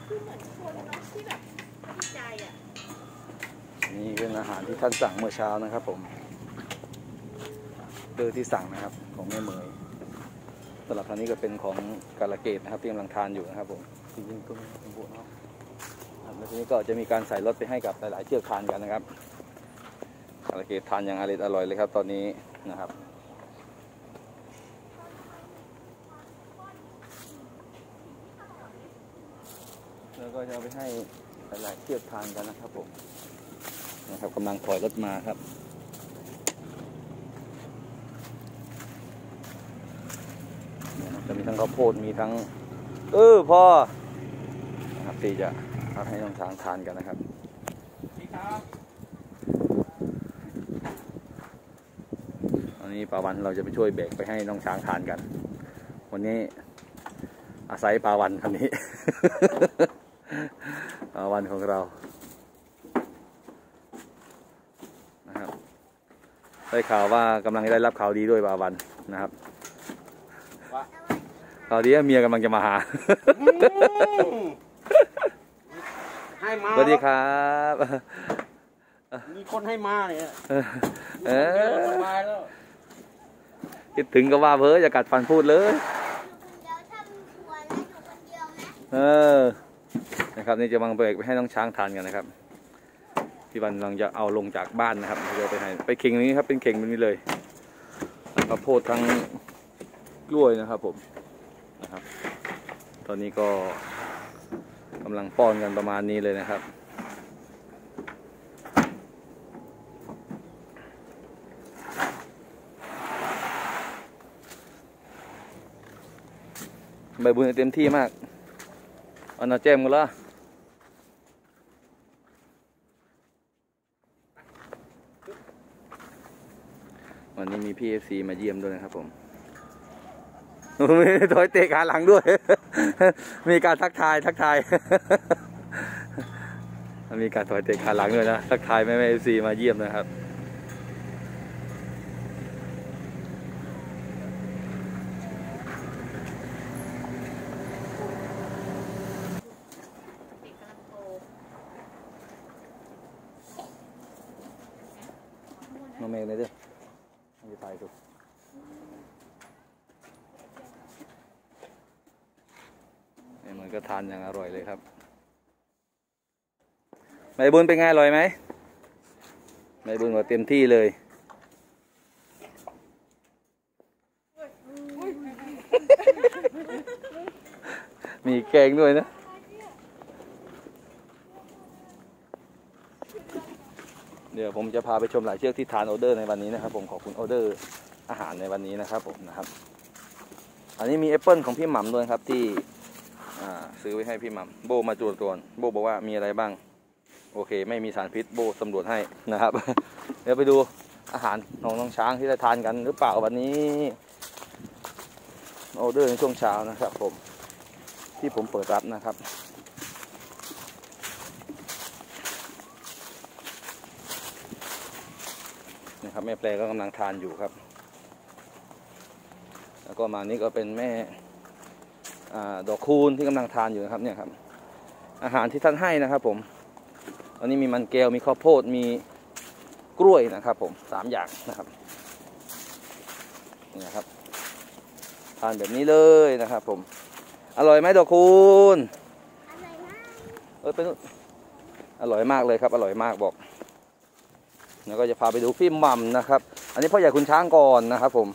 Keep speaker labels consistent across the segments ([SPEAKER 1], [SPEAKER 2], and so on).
[SPEAKER 1] คือเหมือนคนเนาะที่แบบดีใจอ่ะ
[SPEAKER 2] นี่เป็นอาหารที่ท่านสั่งเมื่อเช้านะครับผมเดอที่สั่งนะครับของแม่เหมยสำหรับทางนี้ก็เป็นของกาลเกตนะครับที่กำลังทานอยู่นะครับผมจริงๆก็มีของบุญเนาะแล้วทีนี้ก็จะมีการใส่รถไปให้กับหลายๆเชือกทานกันนะครับกาลเกตทานอย่างอร่อยเลยครับตอนนี้นะครับแล้วก็จะเอาไปให้หลายๆเชือกทานกันนะครับผมนะครับกำลังถอยรถมาครับจะมีทั้งข้าวโพดมีทั้งพอนะครับที่จะเอาให้น้องช้างทานกันนะครับอันนี้ปาวันเราจะไปช่วยแบกไปให้น้องช้างทานกันวันนี้อาศัยปาวันคันนี้ ปาวันของเรานะครับได้ข่าวว่ากำลังได้รับข่าวดีด้วยปาวันนะครับข่าวดีว่าเมียกำลังจะมาหา
[SPEAKER 3] ให้มา
[SPEAKER 2] สวัสดีครับ
[SPEAKER 3] มีคนให้มาเนี่ย
[SPEAKER 2] คิดถึงก็ว่าเพ้ออย่ากัดฟันพูดเลยนะครับนี่จะวางเบรกไปให้น้องช้างทานกันนะครับพี่วันกำลังจะเอาลงจากบ้านนะครับเราไปให้ไปเข่งนี้ครับเป็นเข่งแบบนี้เลยข้าวโพดทั้งกล้วยนะครับผมนะครับตอนนี้ก็กำลังป้อนกันประมาณนี้เลยนะครับใบบุญเต็มที่มากอันน่าแจ่มกันละวันนี้มีพี่เอฟซีมาเยี่ยมด้วยนะครับผมมีถอยเตะขาหลังด้วย มีการทักทายมีการถอยเตะขาหลังด้วยนะทักทายแม่เอฟซีมาเยี่ยมนะครับน้องเมย์เลยด้วยไม่ไปถูกมันก็ทานอย่างอร่อยเลยครับใบบุญเป็นไงอร่อยไหมใบบุญก็เต็มที่เลยมีแกงด้วยนะเดี๋ยวผมจะพาไปชมหลายเชือกที่ทานออเดอร์ในวันนี้นะครับผมขอบคุณออเดอร์อาหารในวันนี้นะครับผมนะครับอันนี้มีแอปเปิลของพี่หม่ำด้วยครับที่ซื้อไว้ให้พี่หม่ำโบมาตรวจก่อนโบบอกว่ามีอะไรบ้างโอเคไม่มีสารพิษโบสำรวจให้นะครับ เดี๋ยวไปดูอาหารของน้องช้างที่ได้ทานกันหรือเปล่าวันนี้ออเดอร์ในช่วงเช้านะครับผมที่ผมเปิดรับนะครับนะครับแม่แปลก็กำลังทานอยู่ครับแล้วก็มานี้ก็เป็นแม่ดอกคูณที่กำลังทานอยู่นะครับเนี่ยครับอาหารที่ท่านให้นะครับผมอันนี้มีมันแก้วมีข้าวโพดมีกล้วยนะครับผม3 อย่างนะครับนี่นะครับทานแบบนี้เลยนะครับผมอร่อยไหมดอกคูณเป็นอร่อยมากเลยครับอร่อยมากบอกแล้วก็จะพาไปดูพี่หม่ำนะครับอันนี้พ่อใหญ่คุณช้างก่อนนะครับผม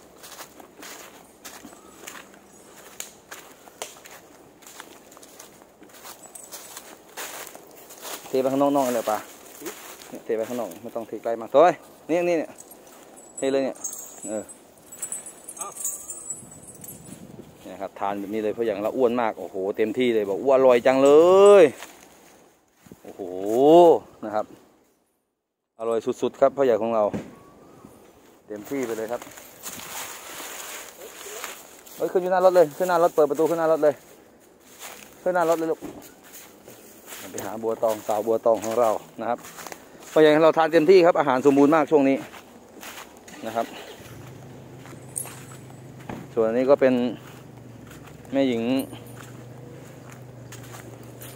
[SPEAKER 2] เทไปข้างนอกๆเลยป่ะเทไปข้างนอกไม่ต้องเทไกลมากโถ่นี่เทเลยเนี่ยนี่ครับทานแบบนี้เลยเพราะอย่างเราอ้วนมากโอ้โหเต็มที่เลยบอกอ้วนอร่อยจังเลยโอ้โหนะครับอร่อยสุดๆครับพ่อใหญ่ของเราเต็มที่ไปเลยครับขึ้นอยู่หน้ารถเลยขึ้นหน้ารถเปิดประตูขึ้นหน้ารถเลยขึ้นหน้ารถเลยลูกไปหาบัวตองสาวบัวตองของเรานะครับพ่อใหญ่ของเราทานเต็มที่ครับอาหารสมบูรณ์มากช่วงนี้นะครับส่วนอันนี้ก็เป็นแม่หญิง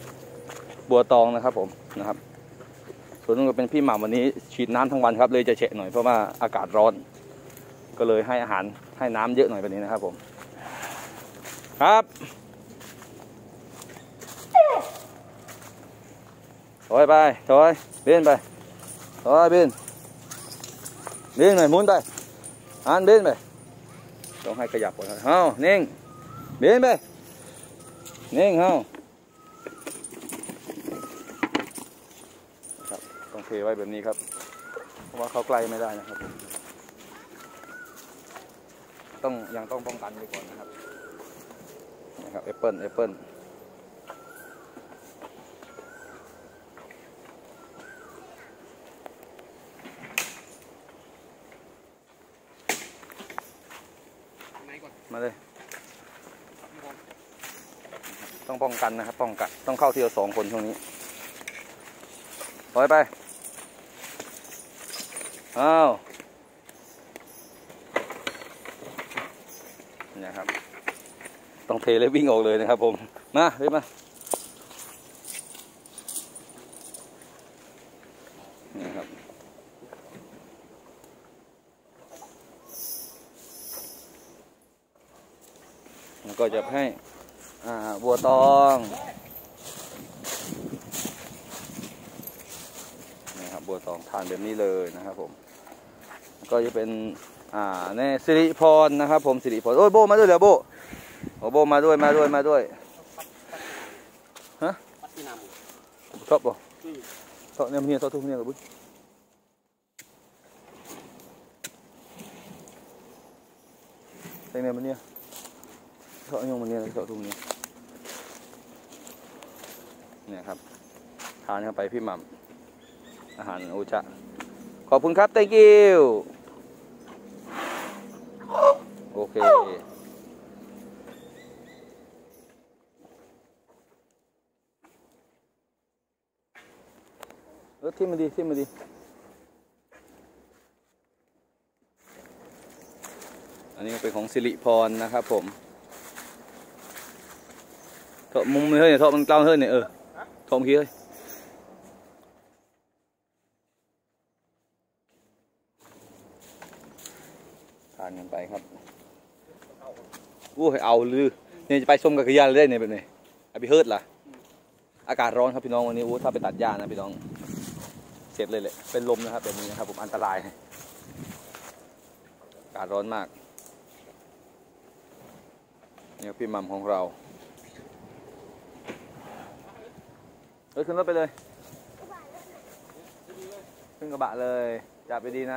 [SPEAKER 2] บัวตองนะครับผมนะครับส่วนนู้นก็เป็นพี่หม่ำวันนี้ฉีดน้ำทั้งวันครับเลยจะเฉะหน่อยเพราะว่าอากาศร้อนก็เลยให้อาหารให้น้ำเยอะหน่อยแบบนี้นะครับผมครับถอยไปถอยเบี้ยนไปถอยเบี้ยนหน่อยหมุนไปหันเบี้ยนไปต้องให้ขยับก่อนเฮ้านิ่งเบี้ยนไปนิ่งเฮ้าครับต้องเทไว้แบบนี้ครับเพราะว่าเขาใกล้ไม่ได้นะครับผมยังต้องป้องกันไว้ก่อนนะครับแอปเปิ้ลมาเลยต้องป้องกันนะครับป้องกันต้องเข้าทีละ2 คนช่วงนี้ปล่อยไปอ้าวเนี่ยครับต้องเทเลยวิ่งออกเลยนะครับผมมาเรียบมาเนี่ยครับแล้วก็จะให้บัวตองนี่ครับบัวตองทานแบบนี้เลยนะครับผมก็จะเป็นนี่สิริพรนะครับผมสิริพรโอ้ยโบมาด้วยเหรอโบโอ้โบมาด้วยฮะชอบบ่ชอบเนี่ยมันเนี่ยชอบทุกเนี่ยกับบุ๊เนี่ยมันเนี่ยชอบยงมันเนี่ยชอบทุกเนี่ยเนี่ยครับทานเข้าไปพี่หม่ำอาหารโอชะขอบคุณครับ thank you โอเคทิ่มมาดีอันนี้เป็นของสิริพรนะครับผมเถาะมุมไม่เฮ้ยเถาะมันเกล้าเฮ้ยเนี่ยเถาะเมื่อกี้เฮ้ยทานกันไปครับอู้ให้เอาลือเนี่ยจะไปชมกับขยานได้เนี่ยแบบนี้ไอพี่เฮิร์ตล่ะอากาศร้อนครับพี่น้องวันนี้ถ้าไปตัดหญ้านะพี่น้องเสร็จเลยแหละเป็นลมนะครับแบบนี้นะครับผมอันตรายอากาศร้อนมากนี่พี่หม่ำของเราขึ้นรถไปเลยขึ้นกระบะเลยจับไปดีนะ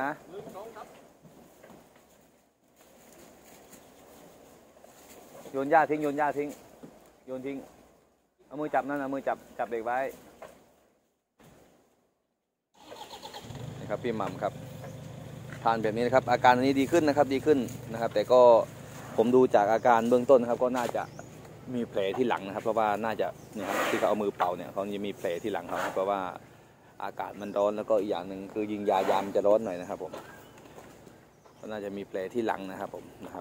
[SPEAKER 2] โยนหญ้าทิ้งโยนทิ้งเอามือจับนั่นเอามือจับเบรกไว้นี่ครับพี่หม่ำครับทานแบบนี้นะครับอาการนี้ดีขึ้นนะครับแต่ก็ผมดูจากอาการเบื้องต้นนะครับก็น่าจะมีแผลที่หลังนะครับเพราะว่าน่าจะเนี่ยที่เขาเอามือเป่าเนี่ยเขาจะมีแผลที่หลังเขาเพราะว่าอากาศมันร้อนแล้วก็อีกอย่างหนึ่งคือยิงยามจะร้อนหน่อยนะครับผมก็น่าจะมีแผลที่หลังนะครับผมนะครับ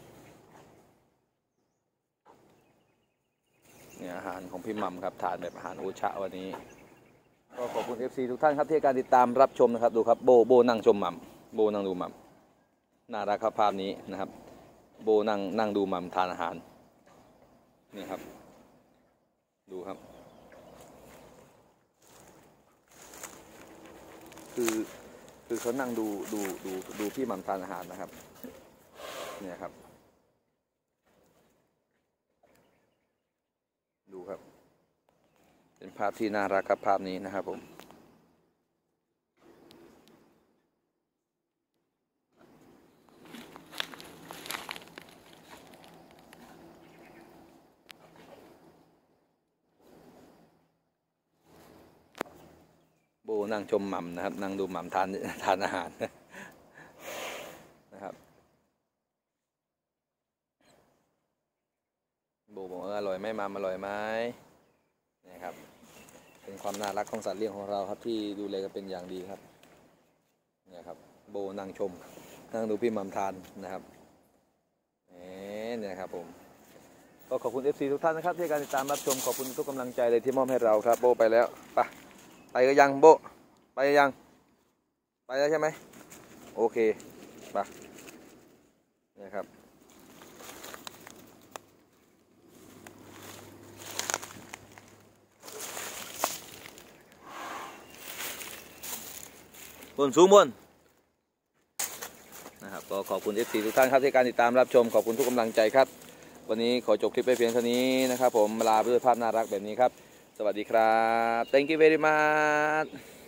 [SPEAKER 2] เนี่ยอาหารของพี่หม่ำครับทานแบบอาหารโอชะวันนี้ก็ขอบคุณ FC ทุกท่านครับที่การติดตามรับชมนะครับดูครับโบนั่งชมหม่ำโบนั่งดูหม่ำน่ารักครับภาพนี้นะครับโบนั่งดูหม่ำทานอาหารนี่ครับดูครับคือเขานั่งดูพี่หม่ำทานอาหารนะครับเนี่ยครับดูครับเป็นภาพที่น่ารักครับภาพนี้นะครับผมโบนั่งชมหม่ำนะครับนั่งดูหม่ำทานอาหารนะครับโบบอกว่าอร่อยไหมหม่ำอร่อยไหมนะครับเป็นความน่ารักของสัตว์เลี้ยงของเราครับที่ดูแลกันเป็นอย่างดีครับเนี่ยครับโบนั่งชมนั่งดูพี่หม่ำทานนะครับเนี่ยครับผมก็ขอบคุณ FC ทุกท่านนะครับที่การติดตามรับชมขอบคุณทุกกำลังใจเลยที่มอบให้เราครับโบไปแล้วไปก็ยังโบไปยังไปแล้วใช่ไหมโอเคไปนี่ครับบนสูงบนนะครับก็ขอบคุณ FC ทุกท่านครับที่การติดตามรับชมขอบคุณทุกกำลังใจครับวันนี้ขอจบคลิปไปเพียงเท่านี้นะครับผมลาด้วยภาพน่ารักแบบนี้ครับสวัสดีครับ thank you very much